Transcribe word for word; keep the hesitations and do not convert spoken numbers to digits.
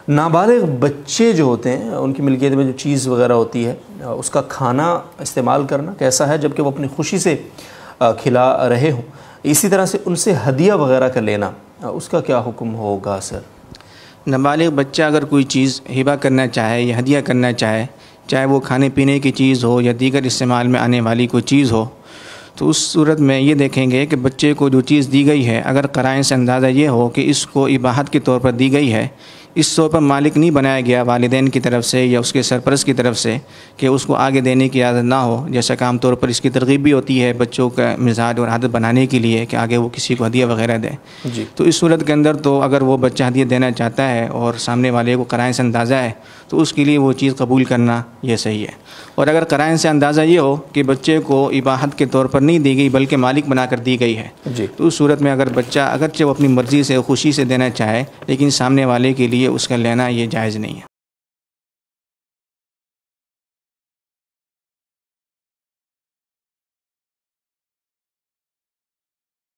نابالغ بچے جو ہوتے ہیں ان کی ملکیت میں جو چیز وغیرہ ہوتی ہے اس کا کھانا استعمال کرنا کیسا ہے جبکہ وہ اپنی خوشی سے کھلا رہے ہوں؟ اسی طرح سے ان سے ہدیہ وغیرہ کا لینا اس کا کیا حکم ہوگا سر؟ نابالغ بچہ اگر کوئی چیز ہبہ کرنا چاہے یا ہدیہ کرنا چاہے، چاہے وہ کھانے پینے کی چیز ہو یا دیگر استعمال میں آنے والی کوئی چیز ہو، تو اس صورت میں یہ دیکھیں گے کہ بچے کو جو چیز دی گئی ہے اگر قرائن سے اندازہ یہ ہو کہ اس کو اباحت کے طور پر دی گئی ہے، اس طور پر مالک نہیں بنایا گیا والدین کی طرف سے یا اس کے سرپرست کی طرف سے کہ اس کو آگے دینے کی عادت نہ ہو، جیسا کہ عام طور پر اس کی ترغیب بھی ہوتی ہے بچوں کا مزاج اور عادت بنانے کے لیے کہ آگے وہ کسی کو ہدیہ وغیرہ دیں، جی تو اس صورت کے اندر تو اگر وہ بچہ ہدیہ دینا چاہتا ہے اور سامنے والے کو قرائن سے اندازہ ہے تو اس کے لیے وہ چیز قبول کرنا یہ صحیح ہے۔ اور اگر قرائن سے اندازہ یہ ہو کہ بچے کو اباحت کے طور پر نہیں دی گئی بلکہ مالک بنا کر دی گئی ہے، جی تو اس صورت میں اگر بچہ اگرچہ وہ اپنی مرضی سے خوشی سے دینا چاہے لیکن سامنے والے کے لیے اس کا لینا یہ جائز نہیں ہے۔